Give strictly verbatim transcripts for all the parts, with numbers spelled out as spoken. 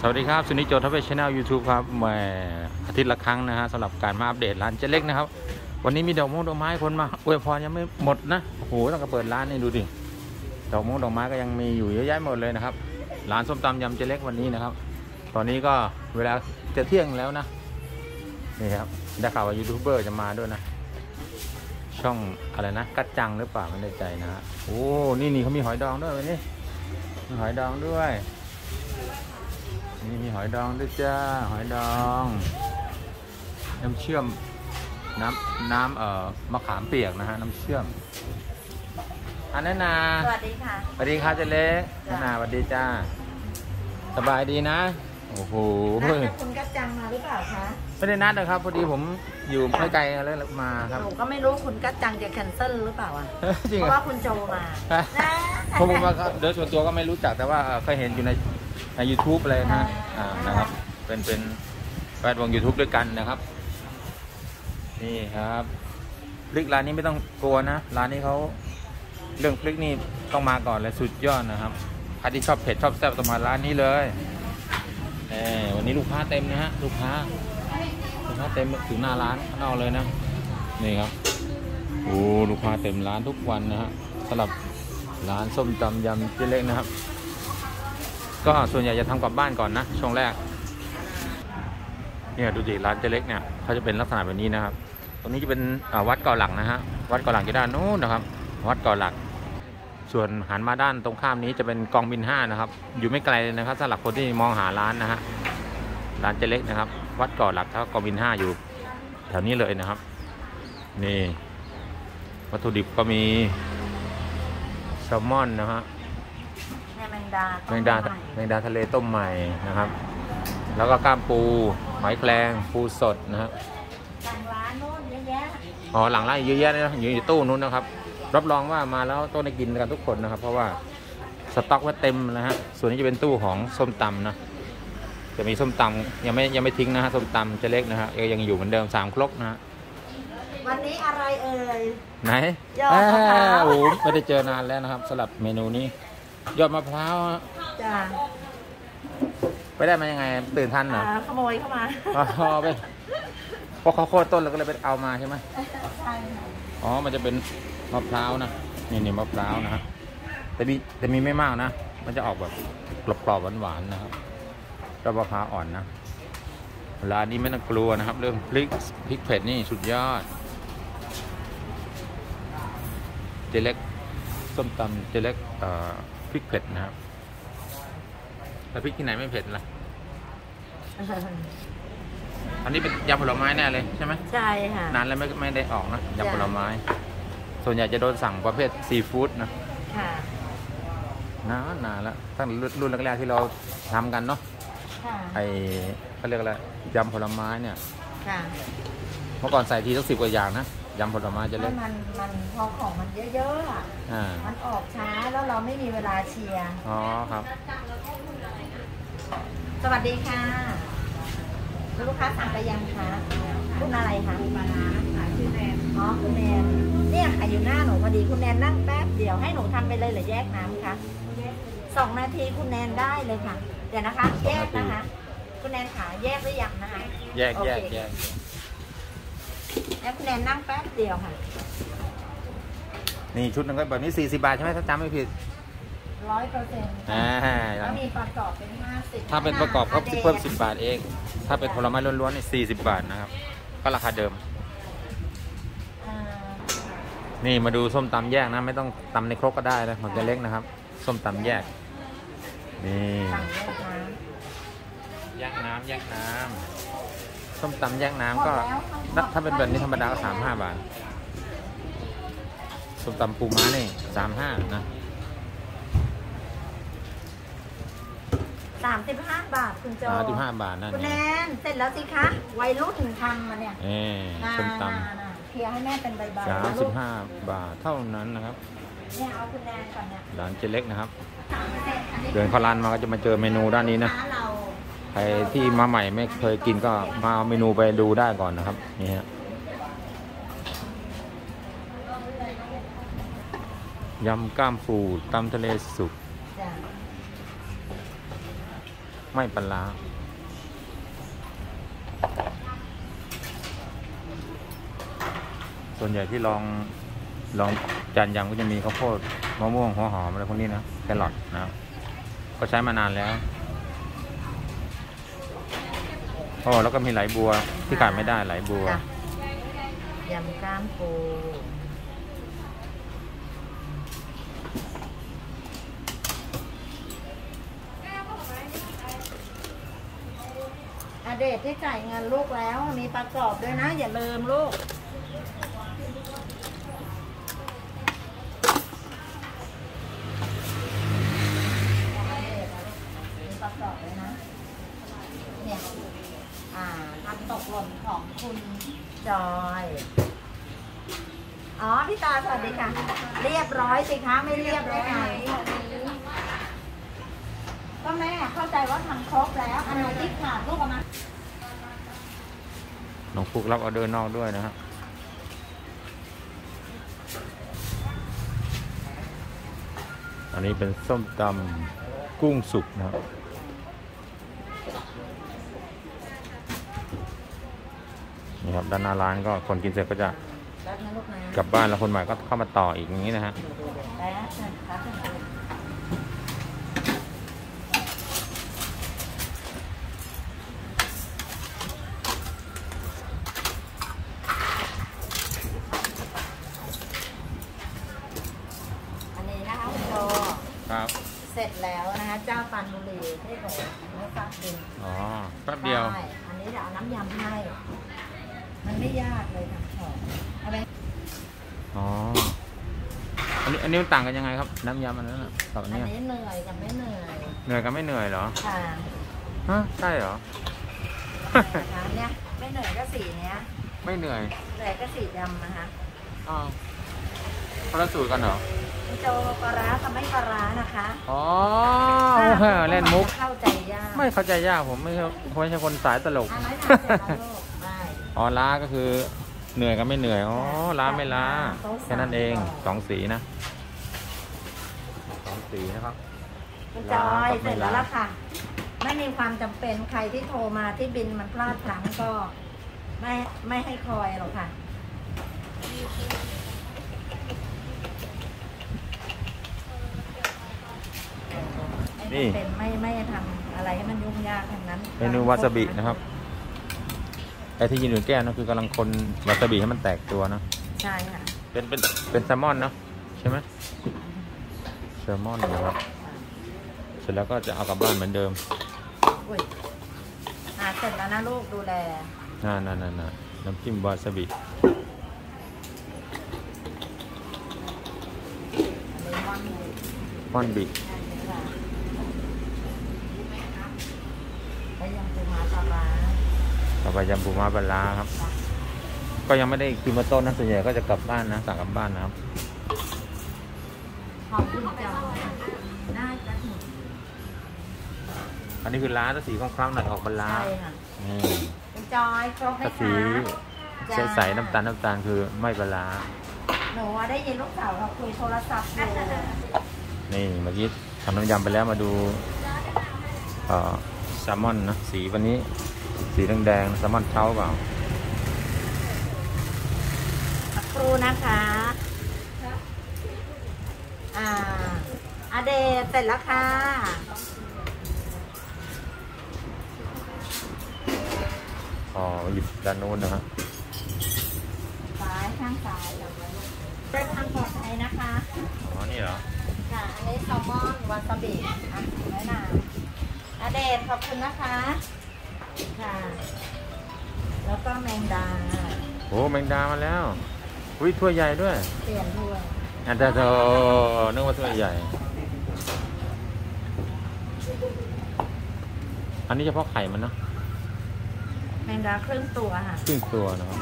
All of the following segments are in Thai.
วัสดีครับสุนิจโจทวีชแนลยูทูบครับแหมอาทิตย์ละครั้งนะฮะสำหรับการมาอัปเดตร้านเจ๊เล็กนะครับวันนี้มีดอกมงดอกไม้คนมาอวยพรยังไม่หมดนะโอ้โหต้องเปิดร้านนี่ดูดิดอกมงดอกไม้ก็ยังมีอยู่เยอะแยะหมดเลยนะครับร้านส้มตำยำเจ๊เล็กวันนี้นะครับตอนนี้ก็เวลาจะเที่ยงแล้วนะนี่ครับได้ข่าวว่ายูทูบเบอร์จะมาด้วยนะช่องอะไรนะกัดจังหรือเปล่าไม่แน่ใจนะฮะโอ้นี่นี่เขามีหอยดองด้วยวันนี้มีหอยดองด้วยนี่มีหอยดองด้วยจ้าหอยดองน้ำเชื่อมน้ำน้ำเอ่อมะขามเปียกนะฮะน้ำเชื่อมอันนั้นนาสวัสดีค่ะสวัสดีค่ะเจ๊เล็กนาสวัสดีจ้าสบายดีนะโอ้โหคุณกัดจังมาหรือเปล่าคะไม่ได้นัดนะครับพอดีผมอยู่ไม่ไกลเลยมาครับหนูก็ไม่รู้คุณกัดจังจะแคนเซิลหรือเปล่าอ่ะเพราะว่าคุณโจมาผมว่าโดยส่วนตัวก็ไม่รู้จักแต่ว่าเคยเห็นอยู่ในใน ยูทูบ อะไรนะอ่านะครับเป็นเป็นแวดวง ยูทูบ ด้วยกันนะครับนี่ครับพริกร้านนี้ไม่ต้องกลัวนะร้านนี้เขาเรื่องพริกนี่ต้องมาก่อนเลยสุดยอดนะครับใครที่ชอบเผ็ดชอบแซ่บต้องมาร้านนี้เลยเออวันนี้ลูกค้าเต็มนะฮะลูกค้าลูกค้าเต็มถึงหน้าร้านข้างนอกเลยนะนี่ครับโอ้ลูกค้าเต็มร้านทุกวันนะฮะสำหรับร้านส้มตำยำเจ๊เล็กนะครับก็ส่วนใหญ่จะทำกลับบ้านก่อนนะช่วงแรกเนี่ยดูดิร้านเจ๊เล็กเนี่ยเขาจะเป็นลักษณะแบบนี้นะครับตรงนี้จะเป็นวัดเกาะหลักนะฮะวัดเกาะหลักอยู่ด้านนู้นนะครับวัดเกาะหลักส่วนหันมาด้านตรงข้ามนี้จะเป็นกองบินห้านะครับอยู่ไม่ไกลเลยนะครับสำหรับคนที่มองหาร้านนะฮะร้านเจ๊เล็กนะครับวัดเกาะหลักแล้วกองบินห้าอยู่แถวนี้เลยนะครับนี่วัตถุดิบก็มีแซลมอนนะฮะแมงดาแมงดาแมงดาทะเลต้มใหม่นะครับแล้วก็ก้ามปูหอยแครงปูสดนะครับหลังร้านโน้นเยอะแยะอ๋อหลังร้านเยอะแยะเลยนะอยู่ในตู้นู้นนะครับรับรองว่ามาแล้วต้องได้กินกันทุกคนนะครับเพราะว่าสต็อกไว้เต็มนะฮะส่วนนี้จะเป็นตู้ของส้มตำนะจะมีส้มตำยังไม่ยังไม่ทิ้งนะฮะส้มตำเจ๊เล็กนะฮะยังอยู่เหมือนเดิมสามครกนะฮะวันนี้อะไรเอ่ยไหนยอดมะพร้าวโอ้ไม่ได้เจอนานแล้วนะครับสำหรับเมนูนี้ยอดมะพร้าวจ้าไปได้มายังไงตื่นทันเหรอขโมยเข้ามาอ๋อไปพอเขาโค่นต้นแล้วก็เลยไปเอามาใช่ไหมใช่อ๋อมันจะเป็นมะพร้าวนะนี่นี่มะพร้าวนะฮะแต่มีแต่มีไม่มากนะมันจะออกแบบกรอบๆหวานๆนะครับก็มะพร้าวอ่อนนะร้านนี้ไม่ต้องกลัวนะครับเรื่องพริกพริกเผ็ดนี่สุดยอดเจ๊เล็กส้มตำเจ๊เล็กเอ่อพริกเผ็ดนะครับแต่พริกที่ไหนไม่เผ็ดล่ะอันนี้เป็นยำผลไม้แน่เลยใช่ไหมใช่ค่ะนานแล้วไม่ไม่ได้ออกนะยำผลไม้ส่วนใหญ่จะโดนสั่งประเภทซีฟู้ดนะค่ะนานนานแล้วตั้งรุ่นแรกๆที่เราทำกันเนาะไอเขาเรียกอะไรยำผลไม้เนี่ยเมื่อก่อนใส่ทีต้องสิบกว่าอย่างนะยำผลไม้จะเล่นมันมันพอของมันเยอะๆอ่ะมันออกช้าแล้วเราไม่มีเวลาเชียร์อ๋อครับสวัสดีค่ะลูกค้าสั่งไปยังคะคุณอะไรคะปลาร้าขายชื่อแนนอ๋อคุณแนนเนี่ยขายอยู่หน้าหนูพอดีคุณแนนนั่งแป๊บเดี๋ยวให้หนูทำไปเลยหรือแยกน้ำคะสองนาทีคุณแนนได้เลยค่ะเดี๋ยวนะคะแยกนะคะคุณแนนขาแยกหรือยังนะคะแยกแยกแยกแล้วคุณแนนนั่งแป๊บเดียวค่ะนี่ชุดนึงก็แบบนี้สี่สิบบาทใช่ไหมถ้าจำไม่ผิดร้อยเปอร์เซ็นต์แล้วมีประกอบเป็นห้าสิบถ้าเป็นประกอบก็เพิ่มสิบบาทเองถ้าเป็นผลไม้ล้วนๆนี่สี่สิบบาทนะครับก็ราคาเดิมนี่มาดูส้มตำแยกนะไม่ต้องตำในครกก็ได้นะของเจ๊เล็กนะครับส้มตำแยกนี่แยกน้ำแยกน้ำส้มตำแยกน้ำก็ถ้าเป็นแบบนี้ธรรมดาก็สามห้าบาทส้มตำปูม้านี่สามห้านะสามสิบห้าบาทคุณโจสามสิบห้าบาทนั่นคุณแนนเสร็จแล้วสิคะวัยรุ่นทำมาเนี่ยเออส้มตำเคลียร์ให้แม่เป็นใบๆสามสิบห้าบาทเท่านั้นนะครับเนี่ยเอาคุณแนนก่อนเนี่ยร้านเจ๊เล็กนะครับเดินเข้าร้านมาก็จะมาเจอเมนูด้านนี้นะใครที่มาใหม่ไม่เคยกินก็มาเอาเมนูไปดูได้ก่อนนะครับนี่ฮะยำก้ามปูตำทะเลสุกไม่ปลาร้าส่วนใหญ่ที่ลองลองจานยำก็จะมีข้าวโพดมะม่วงหัวหอมอะไรพวกนี้นะแครอทนะครับก็ใช้มานานแล้วโอ้แล้วก็มีไหลบัวที่ขาดไม่ได้ไหลบัวจ้ะยำก้ามปูอเดชที่จ่ายเงินลูกแล้วมีประกอบด้วยนะ อย่าลืมลูกมีประกอบด้วยนะเนี่ยอ่าทำตกหล่นของคุณจอยอ๋อพี่ตาสวัสดีค่ะเรียบร้อยสิคะไม่เรียบได้ไงก็แม่เข้าใจว่าทำครบแล้วอันไหนที่ขาดลูกเอามาน้องฟุกรับออเดอร์นอกด้วยนะฮะอันนี้เป็นส้มตำกุ้งสุกนะครับนี่ครับด้านหน้าร้านก็คนกินเสร็จก็จะกลับบ้านแล้วคนใหม่ก็เข้ามาต่ออีกอย่างนี้นะฮะครับเสร็จแล้วนะคะเจ้าปันบุรีที่ผมเมื่อสักดินอ๋อแป๊บเดียวใช่อันนี้จะเอาน้ำยำให้มันไม่ยากเลยทำของเอาไปอ๋ออันนี้อันนี้มันต่างกันยังไงครับน้ำยำอันนั้นกับอันอันนี้นี้เหนื่อยกับไม่เหนื่อยเหนื่อยกับไม่เหนื่อยเหรอค่ะฮะใช่เหรอนะคะเนี่ยไม่เหนื่อยก็สีเนี้ยไม่เหนื่อยเหนื่อยก็สีดำนะคะอ้าวคนละสูตรกันเหรอโจปลาร้ากับไม่ปลาร้านะคะอ๋อเล่นมุกเข้าใจยากไม่เข้าใจยากผมไม่ใช่ผมไม่ใช่คนสายตลกอันนั้นทำเสร็จแล้วลูกไม่อ๋อล้าก็คือเหนื่อยกับไม่เหนื่อยอ๋อล้าไม่ล้าแค่นั้นเองสองสีนะสองสีนะครับคุณจอยเสร็จแล้วล่ะค่ะ ไม่มีความจำเป็นใครที่โทรมาที่บินมันพลาดพลั้งก็ไม่ไม่ให้คอยหรอกค่ะนี่เป็นไม่ไม่ทำอะไรให้มันยุ่งยากทั้งนั้นเมนูวาซาบินะครับไอ้ที่ยืนอยู่แก้วนั่นคือกำลังคนวาซาบิให้มันแตกตัวนะใช่ค่ะเป็นเป็นเป็นแซลมอนเนาะใช่ไหมแซลมอนนะครับเสร็จแล้วก็จะเอากลับบ้านเหมือนเดิมอุ้ยหาเสร็จแล้วนะลูกดูแลน่าน่าน่าน่าน้ำจิ้มวาซาบิเลมอนมอนบิแล้วยังปูม้าปลาร้าต่อไปยำปูม้าปลาร้าครับ ก็ยังไม่ได้กินมาต้นนะส่วนใหญ่ก็จะกลับบ้านนะสั่งกลับบ้านนะครับหอมคุณจอยน่าจะถึงอันนี้คือร้านสีคล้ำๆหน่อยออกปลาร้าใช่ค่ะนี่คุณจอยครบไหมถ้าคะสีใสๆน้ำตาลน้ำตาลคือไม่ปลาร้าหนูได้ยินลูกสาวเราคุยโทรศัพท์อยู่นี่เมื่อกี้ทำน้ำยำไปแล้วมาดูเอ่อแซลมอนนะสีวันนี้สีแดงๆแซลมอนเท้าเปล่าสักครูนะคะอ่าอาเดชเสร็จแล้วค่ะอ๋อหยิบด้านโน้นนะฮะซ้ายข้างซ้ายเดินทางปลอดภัยนะคะอ๋อนี่เหรอค่ะอันนี้แซลมอนวาซาบิอ่ะไว้นานอาเดชขอบคุณนะคะค่ะ แล้วก็แมงดาโอ้แมงดามาแล้วอุ้ยถ้วยใหญ่ด้วยเปลี่ยนถ้วยอันเดอร์โธนึกว่าถ้วยใหญ่ อันนี้เฉพาะไข่มันเนาะแมงดาครึ่งตัวค่ะครึ่งตัวนะครับ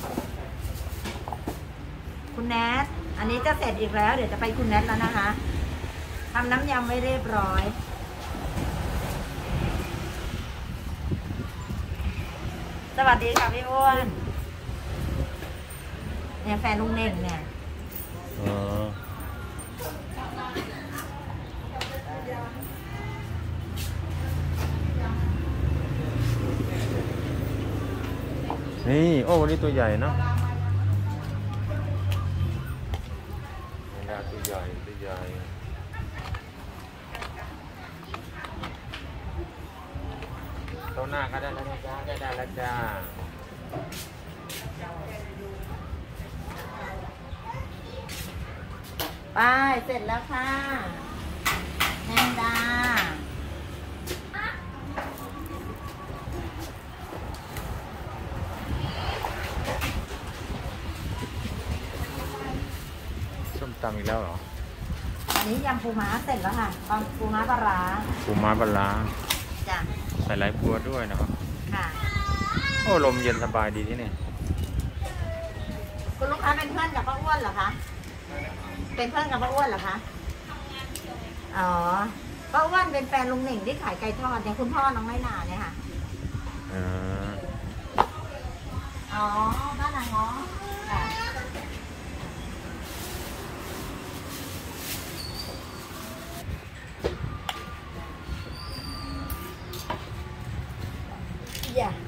คุณแนทอันนี้จะเสร็จอีกแล้ว เดี๋ยวจะไปคุณแนทแล้วนะคะทำน้ำยำไว้เรียบร้อย สวัสดีค่ะพี่อ้วนเนี่ยแฟนลุงเน่งเนี่ยเออนี่โอ้วันนี้ตัวใหญ่เนาะแมงดาตัวใหญ่ตัวใหญ่เท่าหน้าก็ได้แล้วนะจ้าได้ได้แล้วจ้าไปเสร็จแล้วค่ะแมงดาส้มตำอีกแล้วเหรออันนี้ยำปูม้าเสร็จแล้วค่ะตอนปูม้าปลาร้าปูม้าปลาร้าจ้ะใส่ไหลบัวด้วยนะครับค่ะโอ้ลมเย็นสบายดีที่นี่คุณลูกค้าเป็นเพื่อนกับป้าอ้วนเหรอคะเป็นเพื่อนกับป้าอ้วนเหรอคะอ๋อป้าอ้วนเป็นแฟนลุงหนึ่งที่ขายไก่ทอดเนี่ยคุณพ่อน้องน้อยหนาเนี่ยค่ะอ่าอ๋อบ้านนางง้อค่ะอย่า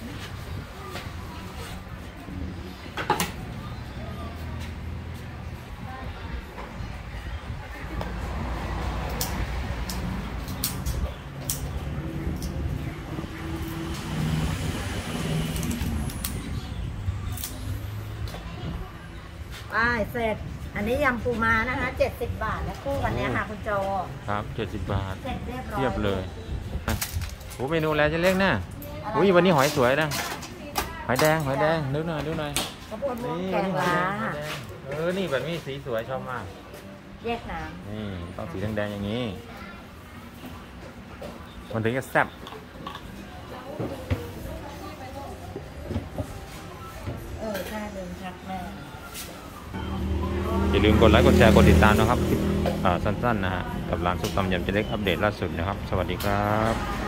ไปเสร็จ อันนี้ยำปูม้านะคะเจ็ดสิบบาทแล้วคู่กันเนี้ยค่ะคุณโจครับเจ็ดสิบบาทเสร็จเรียบร้อยเทียบเลยโอ้เมนูอะไรจะเล็กนะอุ้ยวันนี้หอยสวยนะหอยแดงหอยแดงดูหน่อยดูหน่อยข้าวโพดม่วงนี่แกงหอยล้าแดงหอยแดงเออนี่แบบนี้สีสวยชอบมากแยกน้นี่ต้องสีแดงๆอย่างนี้มันถึงจะแซ่บำเออใช่เดินชักแม่อย่าลืมกดไลค์กดแชร์กดติดตามนะครับอ่าสั้นๆนะฮะกับร้านซุปตำยำเจเล็กอัปเดตล่าสุดนะครับสวัสดีครับ